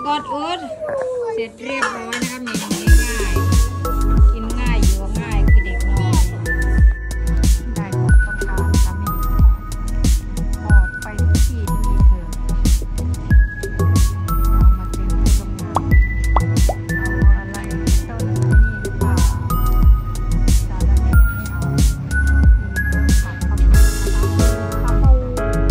ก่อนอื่นเสร็จเรียบร้อยนะคะเมนูง่ายๆกินง่ายอยู่ง่ายคือเด็กน้อยได้ของต้องการทำให้ออกไปที่มีเธอเอามาเจอที่โรงงานเอาอะไรเท่านั้นนี่หรือเปล่าสารแหน่ไม่เอามีต้นผักข้าวโพดข้าวโพด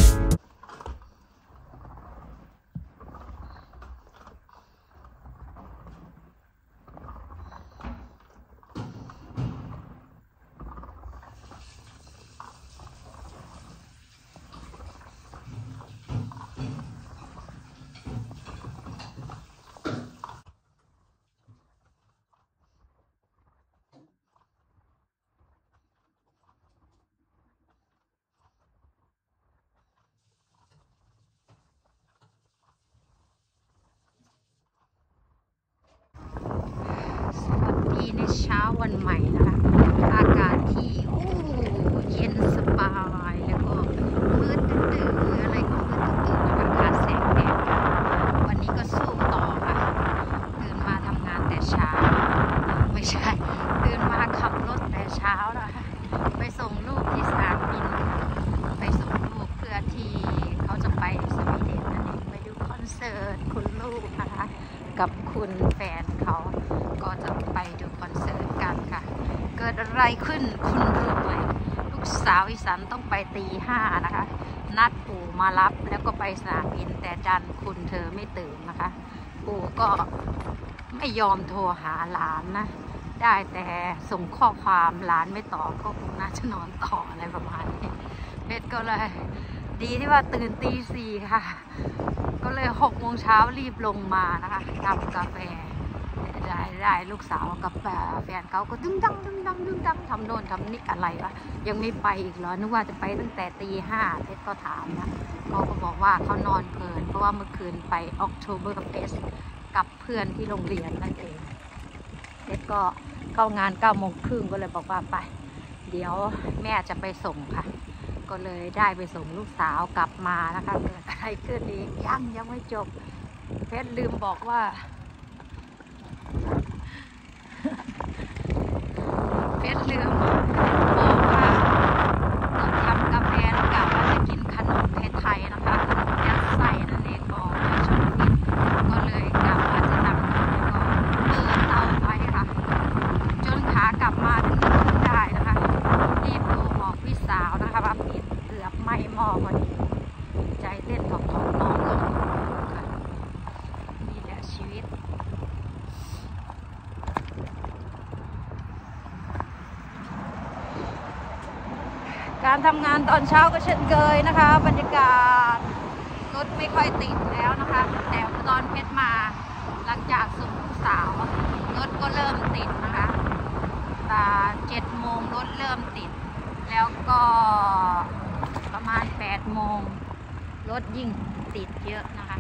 ในเช้าวันใหม่นะคะอากาศที่เย็นสบายแล้วก็มืดตื่นอะไรก็มืดตื่นนะคะขาดแสงแดดค่ะวันนี้ก็สู้ต่อค่ะตื่นมาทำงานแต่เช้าไม่ใช่ตื่นมาขับรถแต่เช้านะคะไปส่งลูกที่สนามบินไปส่งลูกเพื่อที่เขาจะไปสวีเดนนั่นเองไปดูคอนเสิร์ตคุณลูกนะคะกับคุณแฟนเขาก็จะไปดูคอนเสิร์ตกันค่ะเกิดอะไรขึ้นคุณรู้ไหมลูกสาวอีสานต้องไปตี 5นะคะนัดปู่มารับแล้วก็ไปสนามบินแต่ดันคุณเธอไม่ตื่นนะคะปู่ก็ไม่ยอมโทรหาหลานนะได้แต่ส่งข้อความหลานไม่ตอบก็คงน่าจะนอนต่ออะไรประมาณนี้เพชรก็เลยดีที่ว่าตื่นตี 4ค่ะก็เลย6 โมงเช้ารีบลงมานะคะทำกาแฟได้ลูกสาวกับแฟนเขาก็ดึงดังทำโน่นทำนี่อะไรวะยังไม่ไปอีกเหรอนึกว่าจะไปตั้งแต่ตี 5เพชรก็ถามนะเขาก็บอกว่าเขานอนเพลินเพราะว่าเมื่อคืนไป Oktoberfest กับเพื่อนที่โรงเรียนนั่นเองเพชรก็เข้างาน9 โมงครึ่งก็เลยบอกว่าไปเดี๋ยวแม่จะไปส่งค่ะก็เลยได้ไปส่งลูกสาวกลับมานะคะเกิดอะไรขึ้นอีกยังไม่จบเพชรลืมบอกว่าเพชรลืมบอกว่าทำกาแฟแล้วกะว่าจะกินขนมไทยๆนะคะขนมยัดไส้นั่นเองก็ชอบกินก็เลยกะว่าจะทำแล้วก็เปิดเตาไว้ค่ะจนขากลับมาถึงได้นะคะรีบโทรบอกพี่สาวนะคะว่าปิดเกือบไหม้หม้อพอดีใจเต้นถอกน้องก็นี่แหละชีวิตการทำงานตอนเช้าก็เช่นเคยนะคะบรรยากาศรถไม่ค่อยติดแล้วนะคะแต่ตอนเพชรมาหลังจากส่งลูกสาวรถก็เริ่มติดนะคะ7 โมงรถเริ่มติดแล้วก็ประมาณ8 โมงรถยิ่งติดเยอะนะคะ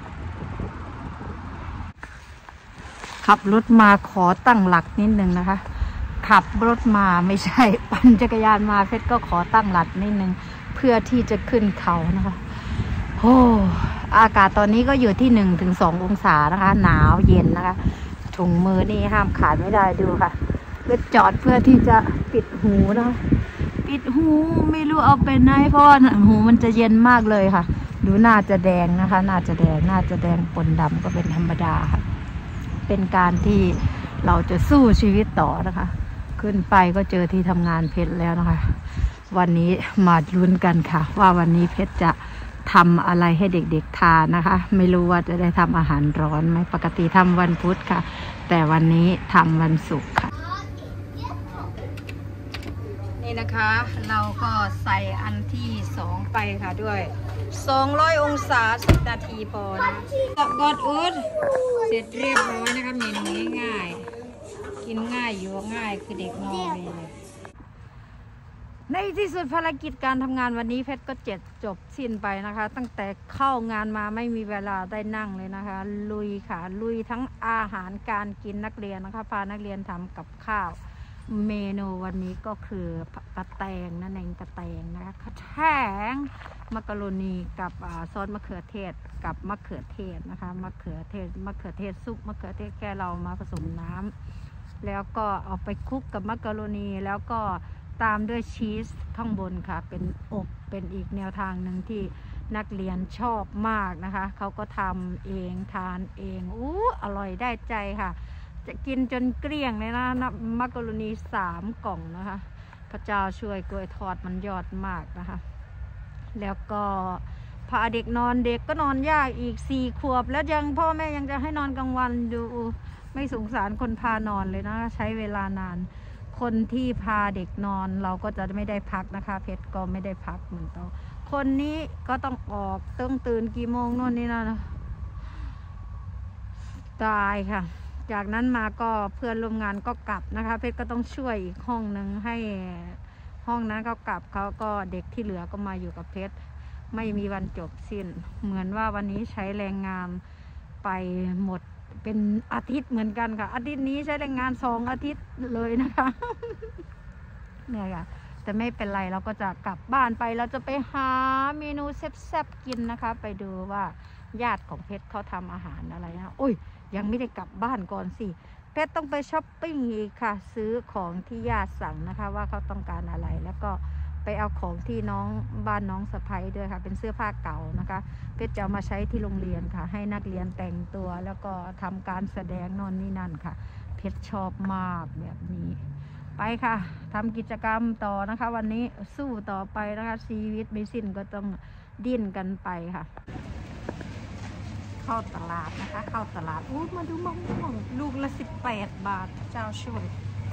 ขับรถมาขอตั้งหลักนิดนึงนะคะขับรถมาไม่ใช่ปั่นจักรยานมาเพชรก็ขอตั้งหลักนิดนึงเพื่อที่จะขึ้นเขานะคะโอ้อากาศตอนนี้ก็อยู่ที่1 ถึง 2 องศานะคะหนาวเย็นนะคะถุงมือนี่ห้ามขาดไม่ได้ดูค่ะก็จอดเพื่อที่จะปิดหูนะปิดหูไม่รู้เอาไปไหนเพราะหูมันจะเย็นมากเลยค่ะดูน่าจะแดงนะคะน่าจะแดงปนดำก็เป็นธรรมดาค่ะเป็นการที่เราจะสู้ชีวิตต่อนะคะขึ้นไปก็เจอที่ทำงานเพชรแล้วนะคะวันนี้มาลุ้นกันค่ะว่าวันนี้เพชรจะทำอะไรให้เด็กๆทานนะคะไม่รู้ว่าจะได้ทำอาหารร้อนไหมปกติทำวันพุธค่ะแต่วันนี้ทำวันศุกร์ค่ะนี่นะคะเราก็ใส่อันที่2ไปค่ะด้วย200 องศา10 นาทีพอนะก่อนอื่นเสร็จเรียบร้อยนะคะเมนูง่ายๆกินง่ายอยู่ง่ายคือเด็กน้อยในที่สุดภารกิจการทำงานวันนี้เพชรก็จบสิ้นไปนะคะตั้งแต่เข้างานมาไม่มีเวลาได้นั่งเลยนะคะลุยค่ะลุยทั้งอาหารการกินนักเรียนนะคะพานักเรียนทำกับข้าวเมนูวันนี้ก็คือกระแตงนั่นเองกระแตงนะคะกระแตงมักกะโรนีกับซอสมะเขือเทศกับมะเขือเทศนะคะมะเขือเทศซุปมะเขือเทศแกเรามาผสมน้ำแล้วก็เอาไปคลุกกับมักกะโรนีแล้วก็ตามด้วยชีสข้างบนค่ะเป็นอบเป็นอีกแนวทางหนึ่งที่นักเรียนชอบมากนะคะเขาก็ทำเองทานเองอร่อยได้ใจค่ะจะกินจนเกลี้ยงเลยนะมักกะโรนี3 กล่องนะคะพระเจ้าช่วยกล้วยทอดมันยอดมากนะคะแล้วก็พาเด็กนอนเด็กก็นอนยากอีก4 ขวบแล้วยังพ่อแม่ยังจะให้นอนกลางวันดูไม่สงสารคนพานอนเลยนะใช้เวลานานคนที่พาเด็กนอนเราก็จะไม่ได้พักนะคะเพชรก็ไม่ได้พักเหมือนกันคนนี้ก็ต้องออกต้องตื่นกี่โมงโน่นนี่นะตายค่ะจากนั้นมาก็เพื่อนร่วมงานก็กลับนะคะเพชรก็ต้องช่วยอีกห้องหนึ่งให้ห้องนั้นเขากลับเขาก็เด็กที่เหลือก็มาอยู่กับเพชรไม่มีวันจบสิ้นเหมือนว่าวันนี้ใช้แรงงานไปหมดเป็นอาทิตย์เหมือนกันค่ะอาทิตย์นี้ใช้แรงงาน2 อาทิตย์เลยนะคะเนี่ยค่ะแต่ไม่เป็นไรเราก็จะกลับบ้านไปเราจะไปหาเมนูแซ่บๆกินนะคะไปดูว่าญาติของเพชรเขาทำอาหารอะไรนะโอ้ยยังไม่ได้กลับบ้านก่อนสิเพชรต้องไปช้อปปิ้งอีกค่ะซื้อของที่ญาติสั่งนะคะว่าเขาต้องการอะไรแล้วก็ไปเอาของที่บ้านน้องสะใภ้ด้วยค่ะเป็นเสื้อผ้าเก่านะคะเพชรจะเอามาใช้ที่โรงเรียนค่ะให้นักเรียนแต่งตัวแล้วก็ทำการแสดงโน่นนี่นั่นค่ะเพชรชอบมากแบบนี้ไปค่ะทำกิจกรรมต่อนะคะวันนี้สู้ต่อไปนะคะชีวิตไม่สิ้นก็ต้องดิ้นกันไปค่ะเข้าตลาดนะคะเข้าตลาดมาดูมะม่วงลูกละ18 บาทเจ้าช่วย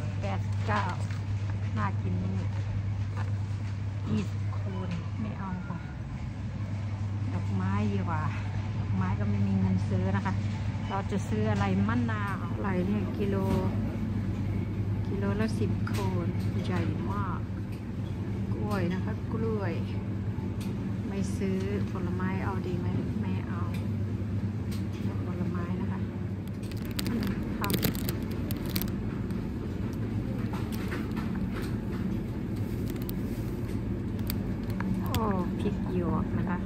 89น่ากินนี่20 คูณไม่เอาค่ะดอกไม้ดีกว่าดอกไม้ก็ไม่มีเงินซื้อนะคะเราจะซื้ออะไรมะนาวอะไรเนี่ยกิโลละ10 คูณใหญ่มากกล้วยนะคะกล้วยไม่ซื้อผลไม้เอาดีไหมไม่เอาผลไม้นะคะครับพริกหยวกนะคะ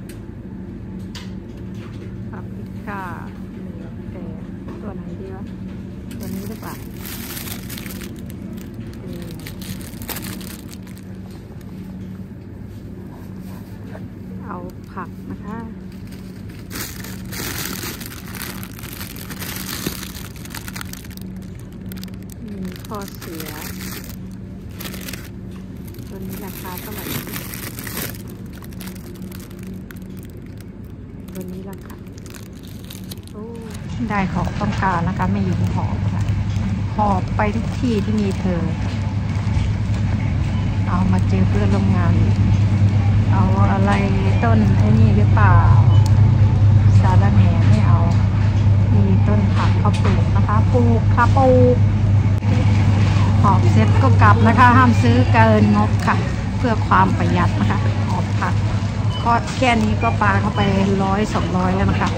ปาปริก้าแต่ตัวไหนดีวะตัวนี้หรือเปล่าเอาผักนะคะมีข้อเสียตัวนี้ราคาเท่าไหร่ตัวนี้ราคาได้ของต้องการนะคะไม่หยุดหอบค่ะหอบไปทุกที่ที่มีเธอเอามาเจอเพื่อนร่วมงานเอาอะไรต้นไอ้นี่หรือเปล่าสาระแหน่ไม่เอามีต้นผักเขาปลูกนะคะปลูกค่ะปลูกหอบเสร็จก็กลับนะคะห้ามซื้อเกินงบค่ะเพื่อความประหยัดนะคะหอบผักก็แค่นี้ก็ปาเข้าไป100-200แล้วนะคะ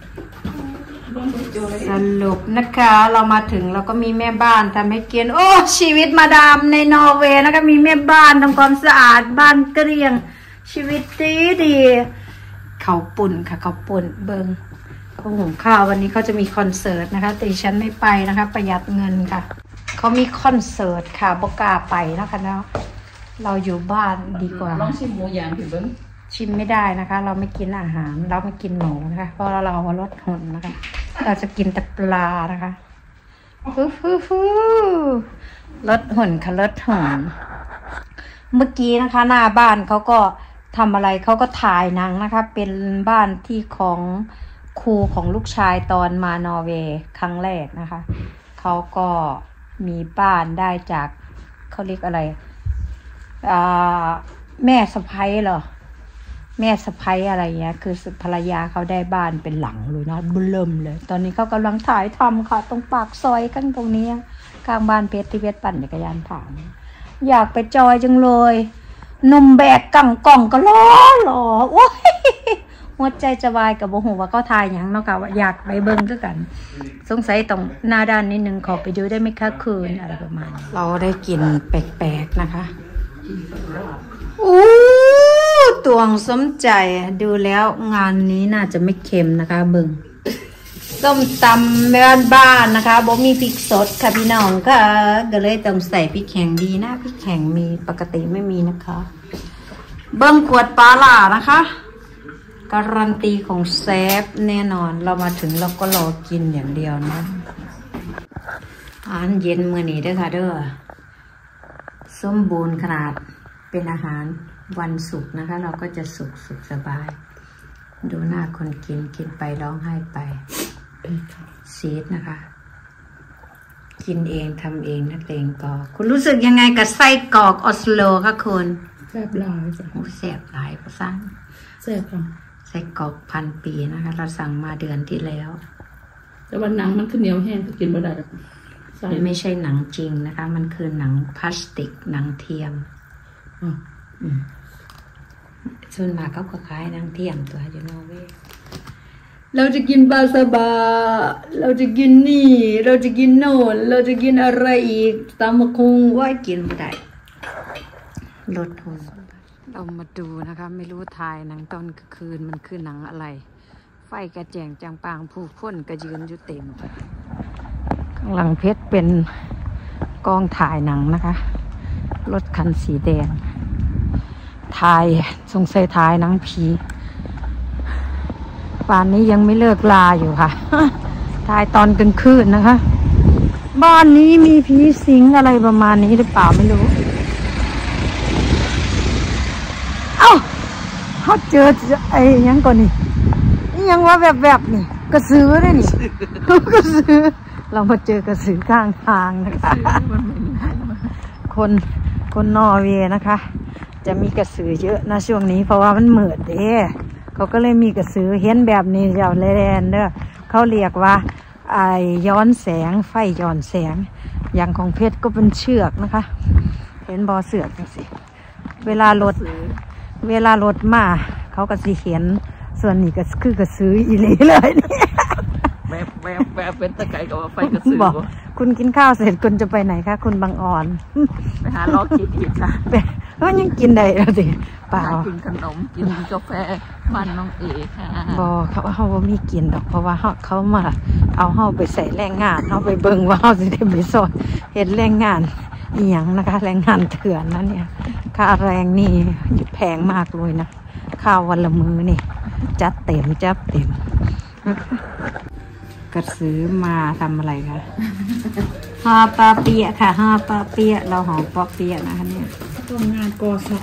สรุปนะคะเรามาถึงเราก็มีแม่บ้านทำให้กินโอ้ชีวิตมาดามในนอร์เวย์นะคะมีแม่บ้านทำความสะอาดบ้านเกลี้ยงชีวิตดีเขาปุ่นค่ะเขาปุ่นเบิงเขาหุงข้าววันนี้เขาจะมีคอนเสิร์ตนะคะแต่ฉันไม่ไปนะคะประหยัดเงินค่ะเขามีคอนเสิร์ตค่ะบอกกล้าไปนะคะแล้วเราอยู่บ้านดีกว่าลองชิมหมูย่างถึงเบิ้งชิมไม่ได้นะคะเราไม่กินอาหารเราไม่กินหมูนะคะเพราะเราลดหุ่นนะคะเราจะกินแต่ปลานะคะลดหุ่นค่ะลดหุ่นเมื่อกี้นะคะหน้าบ้านเขาก็ทำอะไรเขาก็ถ่ายหนังนะคะเป็นบ้านที่ของครูของลูกชายตอนมานอร์เวย์ครั้งแรกนะคะเขาก็มีบ้านได้จากเขาเรียกอะไรแม่สะใภ้เหรอแม่สะใภ้อะไรเงี้ยคือภรรยาเขาได้บ้านเป็นหลังเลยนะบุญเริ่มเลยตอนนี้เขากำลังถ่ายทำค่ะตรงปากซอยกันตรงนี้ข้างบ้านเพชรที่เพชรปั่นจักรยานผ่านอยากไปจอยจังเลยนมแบกกล่องก็ล้อโอ้ยหัวใจจะวายกับโมโหว่าเขาทายอย่างเนาะค่ะว่าอยากไปเบิ้งก็กัน สงสัยต้องหน้าด้านนิดนึงขอไปดูได้ไหมคะคืนอะไรประมาณเราได้กลิ่นแปลกๆนะคะตวงสมใจดูแล้วงานนี้น่าจะไม่เค็มนะคะเบิ้งส้มตำบ้านๆนะคะบ่มีพริกสดค่ะพี่น้องค่ะก็เลยต้องใส่พริกแข็งดีนะพริกแข็งมีปกติไม่มีนะคะเบิ้งขวดปลาล่านะคะการันตีของแซฟแน่นอนเรามาถึงเราก็รอกินอย่างเดียวนะอาหารเย็นมื้อนี้เด้อค่ะเด้อสมบูรณ์ขนาดเป็นอาหารวันศุกร์นะคะเราก็จะสุขสบายดูหน้าคนกินไปร้องไห้ไปซีดนะคะกินเองทำเองนักเลงกอกคุณรู้สึกยังไงกับไส้กรอกออสโลคะคุณแซ่บหลายจ้ะแซ่บหลายประสันแซ่บค่ะไส้กรอก1,000 ปีนะคะเราสั่งมาเดือนที่แล้วแต่ว่าหนังมันคือเหนียวแห้งกินไม่ได้ไม่ใช่หนังจริงนะคะมันคือหนังพลาสติกหนังเทียมส่วนมากเขาก็ขายหนังเทียมตัวอยู่นอร์เวย์เราจะกินบาซาบาเราจะกินนี่เราจะกินโน่นเราจะกินอะไรอีกตามมาคงว่ากินไม่ได้ลดทุนเรามาดูนะคะไม่รู้ทายหนังตอนกลางคืนมันคือหนังอะไรไฟกระแจงจางปางผู้คนกระยืนอยู่เต็มข้างหลังเพชรเป็นกองถ่ายหนังนะคะรถคันสีแดงถ่ายสงสัยถ่ายหนังผีป่านนี้ยังไม่เลิกลาอยู่ค่ะถ่ายตอนกลางคืนนะคะบ้านนี้มีผีสิงอะไรประมาณนี้หรือเปล่าไม่รู้เอ้าเขาเจอไอ้ยังก่อนนี่ยังว่าแบบนี่กระสือเลยนี่กระสือเรามาเจอกระสือข้างทางนะคะคนนอร์เวย์นะคะจะมีกระสือเยอะนะช่วงนี้เพราะว่ามันมืดเด้เขาก็เลยมีกระสือเห็นแบบนี้เจ้าแลนเด้อเขาเรียกว่าไอย้อนแสงไฟย้อนแสงอย่างของเพชรก็เป็นเชือกนะคะเห็นบอเสือกจังสิเวลารถมาเขาก็สิเห็นส่วนนี้ก็คือกระสืออีหลีเลยนี่แบบเป็นตะไคร้กับไฟกระสือบอกคุณกินข้าวเสร็จคุณจะไปไหนคะคุณบางอ่อนไปหาลอกกินอีกค่ะก็ยังกินได้แล้วสิเปล่ากินขนมกินกาแฟบ้านน้องเอค่ะบอกเขาว่ามีกินดอกเพราะว่าเขามาเอาเฮาไปใส่แรงงานเขาไปเบิ่งว่าเฮาสิได้ไปสอนเห็นแรงงานอีหยังนะคะแรงงานเถื่อนนั่นเนี่ยค่าแรงนี่แพงมากเลยนะข้าววันละมื้อนี่จัดเต็มกระสือมาทำอะไรคะห่อปลาเปียค่ะห่อปลาเปียเราห่อปลาเปียนะคะเนี่ยต้องงานกอสัก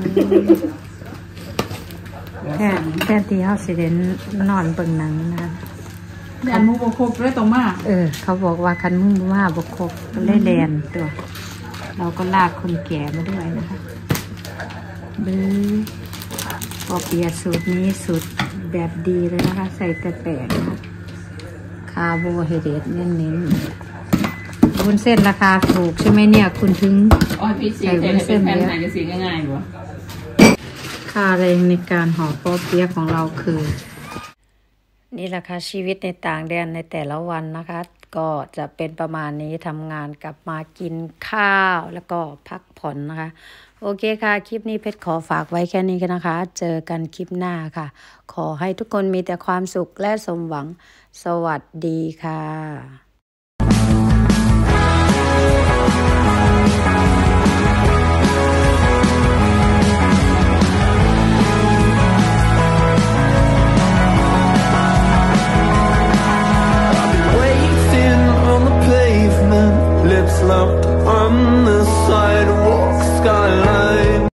แค่ที่เขาสิเดนนอนเบิ่งหนังนะคะคันมุบกครบเลยต้องมาเขาบอกว่าคันมุบมาบกครบก็เลยแลนตัวเราก็ลากคนแก่มาด้วยนะคะบื้อปลาเปียสูตรนี้สูตรแบบดีเลยนะคะใส่แต่แปะนะคะคาร์โบไฮเดรตเน้นๆวุ้นเส้นราคาถูกใช่ไหมเนี่ยคุณถึงใส่วุ้นเส้นเยอะง่ายๆวะค่าแรงในการห่อปอเปี๊ยะของเราคือนี่แหละค่ะชีวิตในต่างแดนในแต่ละวันนะคะก็จะเป็นประมาณนี้ทำงานกลับมากินข้าวแล้วก็พักผ่อนนะคะโอเคค่ะคลิปนี้เพชรขอฝากไว้แค่นี้กันนะคะเจอกันคลิปหน้าค่ะขอให้ทุกคนมีแต่ความสุขและสมหวังสวัสดีค่ะ lips locked on the side